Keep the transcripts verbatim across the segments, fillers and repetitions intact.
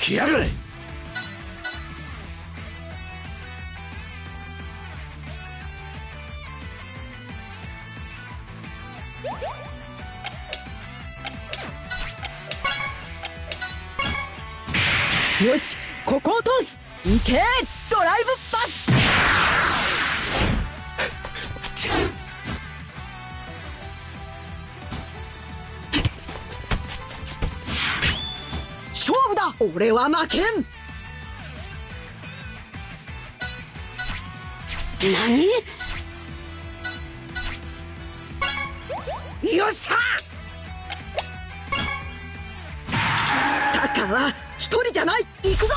来やがれ。 よし、ここを通す。いけ、ドライブパス。勝負だ。俺は負けん。何？よっしゃ。サッカーは一人じゃない。行くぞ。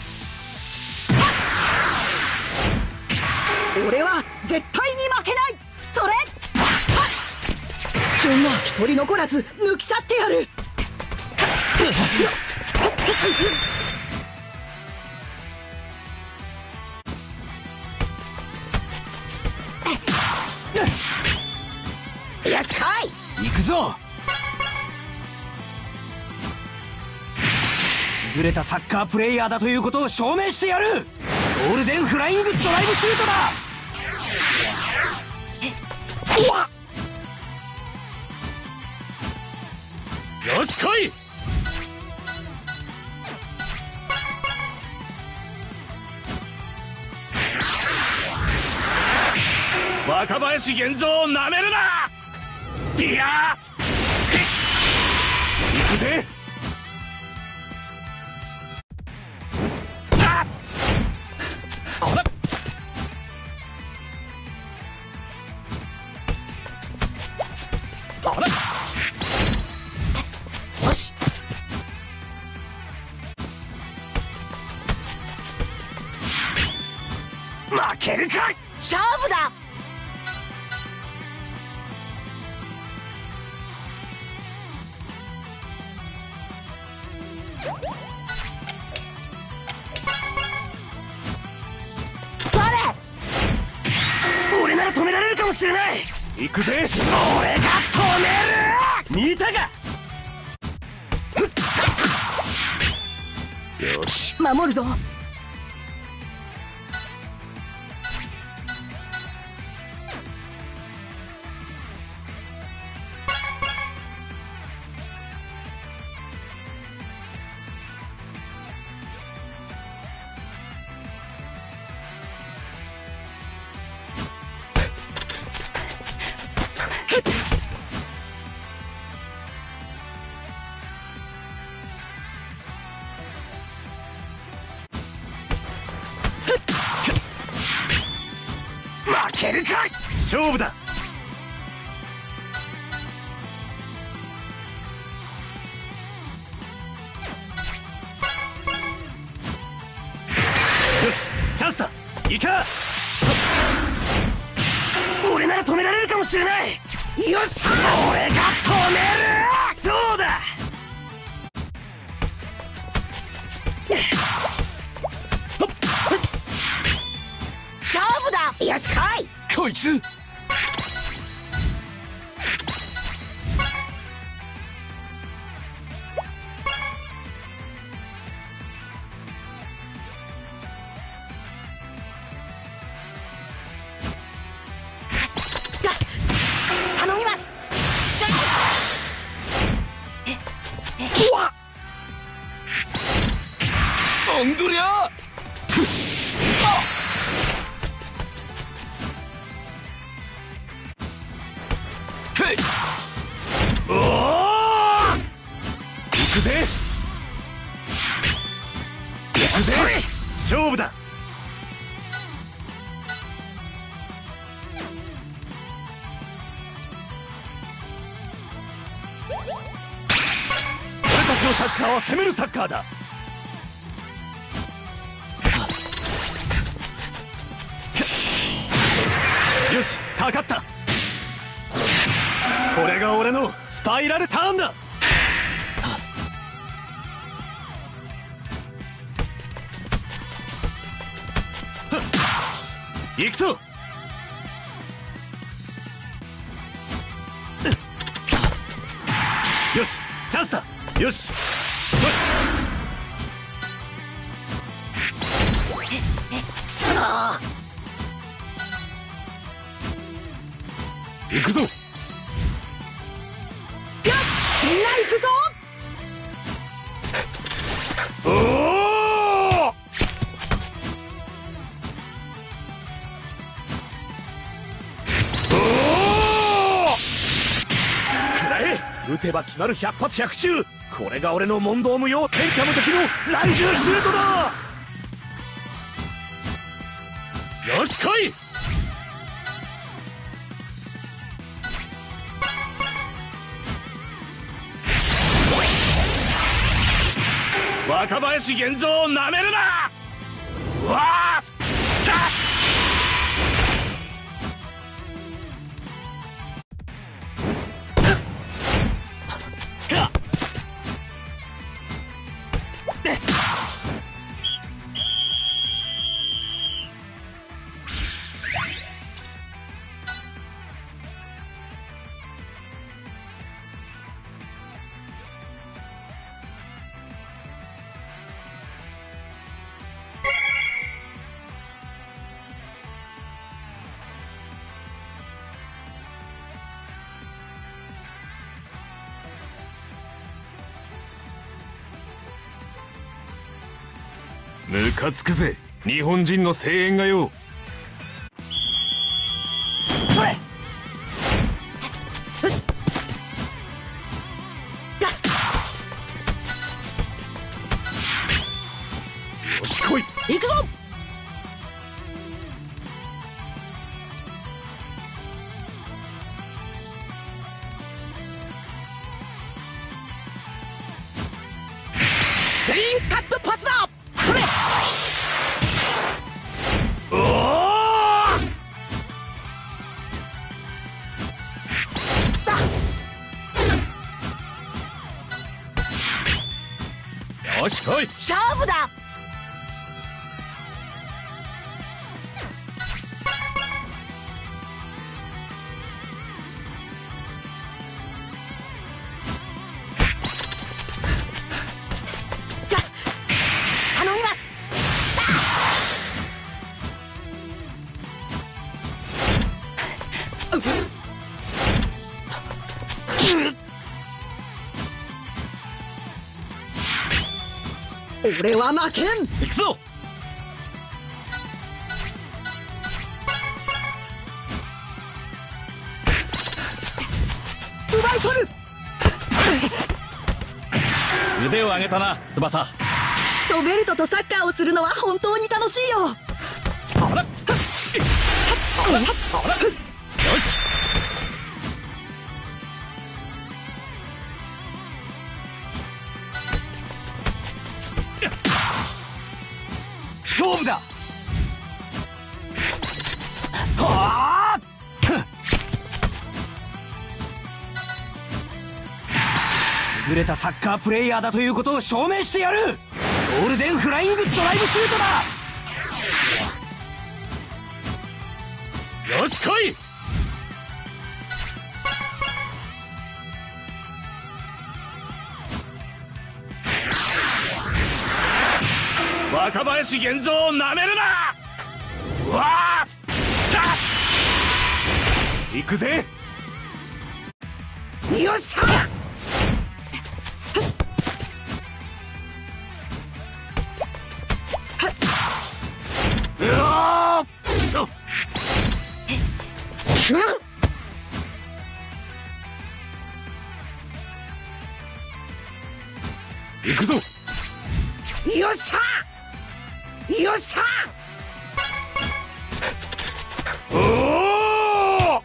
俺は絶対に負けない。それそんな一人残らず抜き去ってやる。よしかい。 行くぞ。優れたサッカープレイヤーだということを証明してやる。ゴールデンフライングドライブシュートだ。よし来い。若林源三をなめるな。いや行くぜ。ああらあらよし。負けるか。 勝負だ。 俺なら止められるかもしれない。行くぜ。俺が止める。見たか。よし守るぞ。 負けるか。勝負だ。よしチャンスだ。いいか。俺なら止められるかもしれない。よし俺が止める。どうだ。 勝負だ。よしかい。 こいつ頼みます。 なんどりゃ。おお行くぜ。行くぜ。勝負だ。俺たちのサッカーは攻めるサッカーだ。よしかかった。これが俺のスパイラルターンだ。行くぞ。よしチャンスだ。よしそれ行くぞ。 よし、みんな行くぞ。 おお、くらえ。撃てば決まる百発百中。これが俺の問答無用天下無敵の乱銃シュートだ。よし来い。若林源三をなめるな。わあたっムカつくぜ日本人の声援がよ。それ。よし来い。 行くぞ。クリーンカットパスだ。それ。 おお、よし来い。 勝負だ。頼みます。俺は負けん。 行くぞ。 奪い取る。 腕を上げたな翼。 ロベルトとサッカーをするのは本当に楽しいよ。 あら、あら、あら、よし。勝負だ。はあ。優れたサッカープレイヤーだということを証明してやる。ゴールデンフライングドライブシュートだ。よし来い。若林源三をなめるな。わあたっ行くぜ。よっしゃ。うわーくそ。行くぞ。よっしゃ。よっしゃ。おお。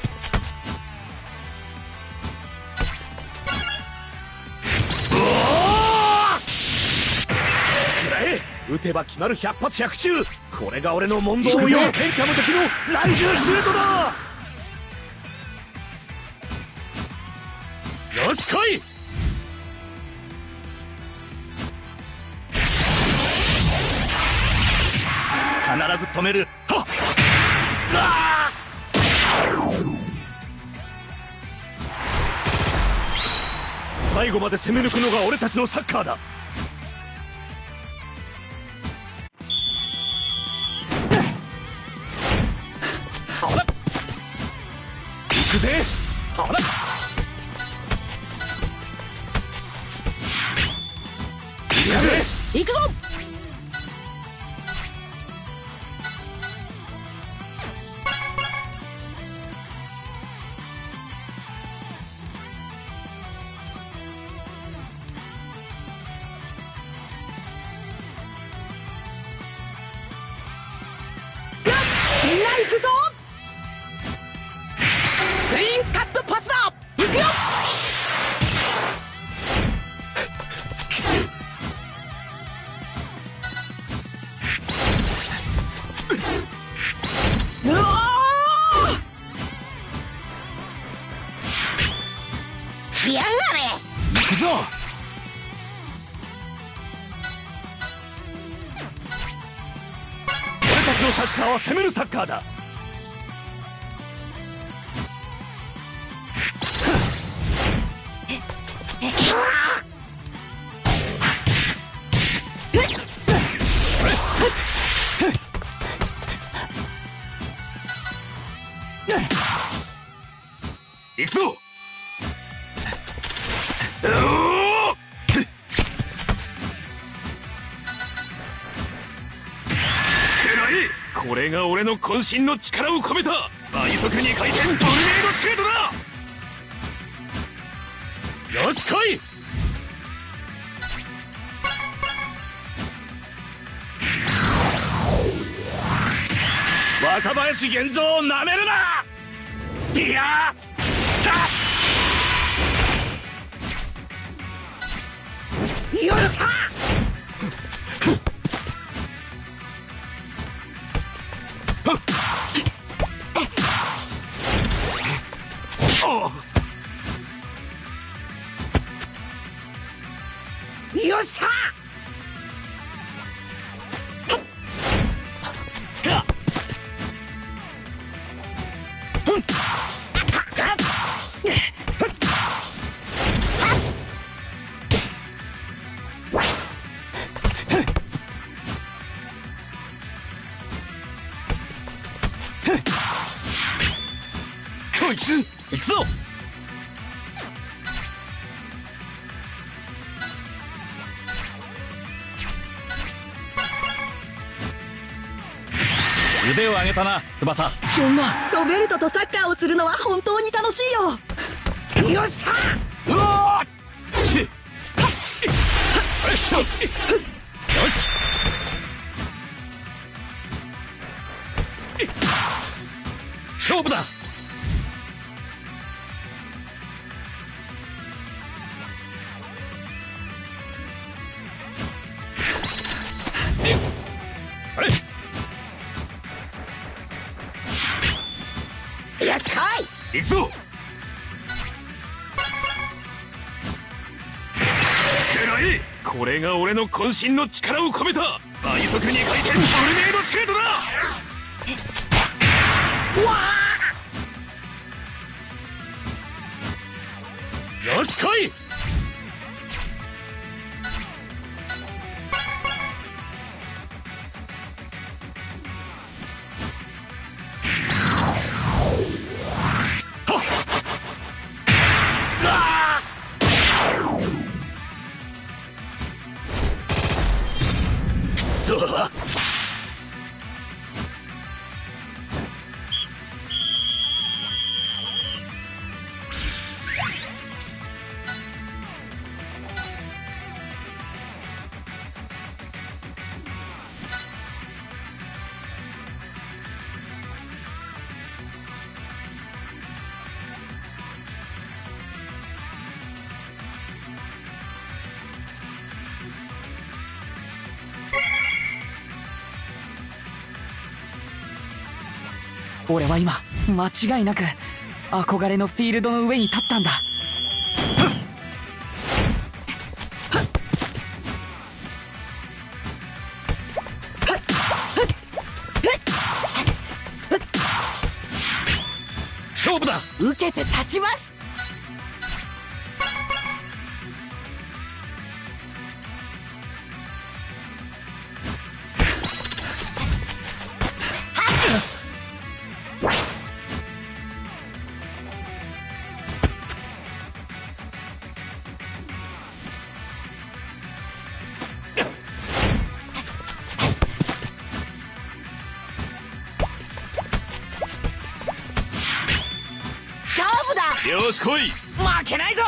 くらえ。撃てば決まる百発百中。これが俺の問答無用天下無敵の乱銃シュートだ。よし来い。必ず止める。はっ、あー、最後まで攻め抜くのが俺たちのサッカーだ。 ぜ。ほら行くぜ。 行くぞ。みんな行くぞ。クリーンカットパスだ。行くよ。うわー来やがれ。 行くぞ。俺たちのサッカーは攻めるサッカーだ。行くぞ。これが俺の渾身の力を込めた倍速に回転トルネードシュートだ。よし来い。若林源三をなめるな。ディアタッ。 よっしゃ。よっしゃ。 こいつ行くぞ。腕を上げたな翼。 そんなロベルトとサッカーをするのは本当に楽しいよ。よっしゃ。 うわーしよしよし勝負だ。あれよし来い。 行くぞ。くらえ。これが俺の渾身の力を込めた倍速に回転トルネードシュートだ。 うわーよし来い。くそ。 俺は今間違いなく憧れのフィールドの上に立ったんだ。 勝負だ。 受けて立ちます。 よし来い。 負けないぞ。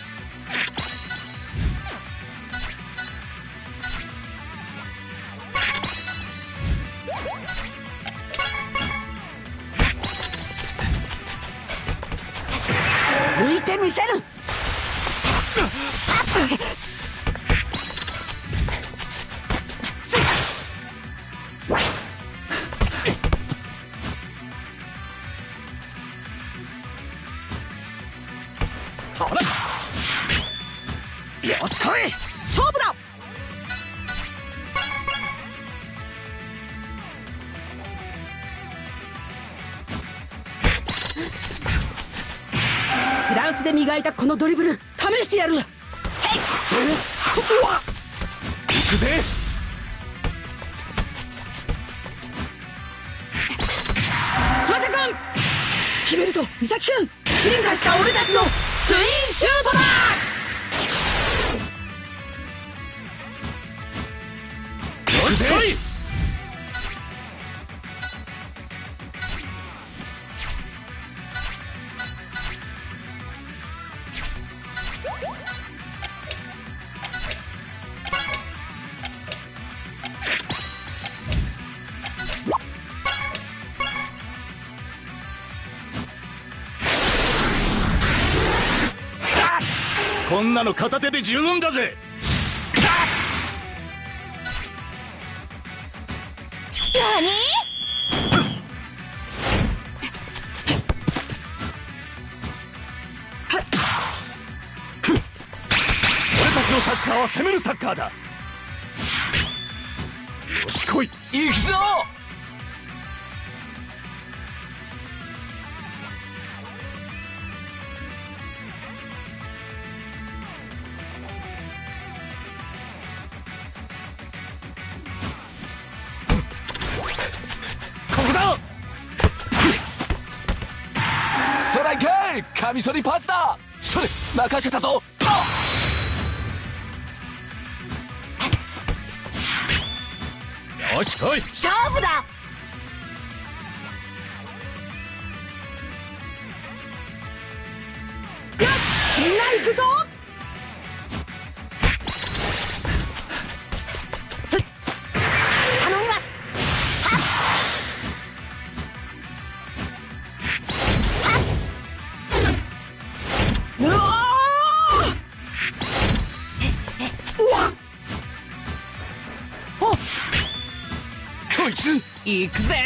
抜いてみせる。よし来い。勝負だ。フランスで磨いたこのドリブル試してやる。へい。 行くぜ。 翼くん決めるぞ。美咲くん、進化した俺たちのツインシュートだ。 よし来い。こんなの片手で十分だぜ。 何？ 俺たちのサッカーは攻めるサッカーだ。よし来い。 行くぞ。 ストライクカミソリパスだ。それ任せたぞ。 よし来い。 勝負だ。よしみんな行くぞ。頼みます。うわおっこいつ行くぜ。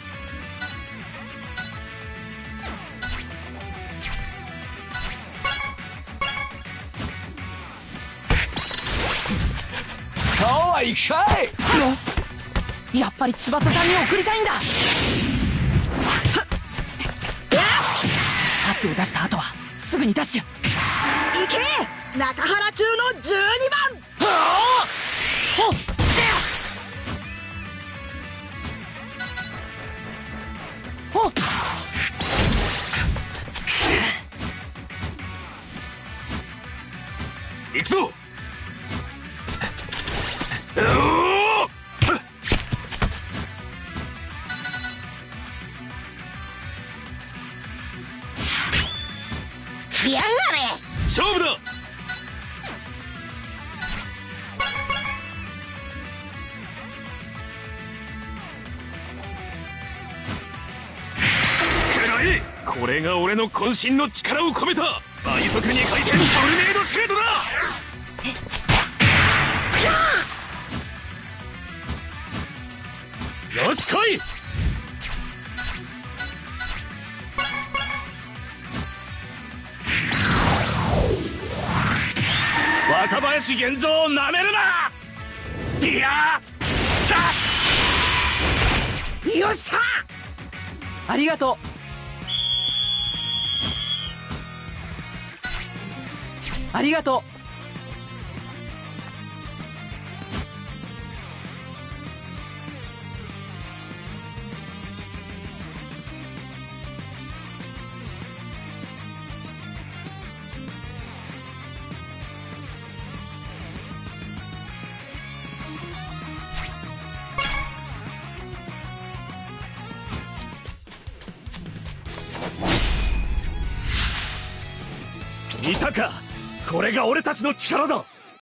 そうはいくかい。 やっぱり翼さんに送りたいんだ。パスを出した後はすぐにダッシュ。行け中原中のじゅうにばん。おっおっ行くぞ。 来やがれ。 勝負だ。これが俺の渾身の力を込めた倍速に回転トルネードシュートだ。よし来い。若林源三をなめるな。いやーよっしゃ。ありがとう。ありがとう。 見たか、これが俺たちの力だ。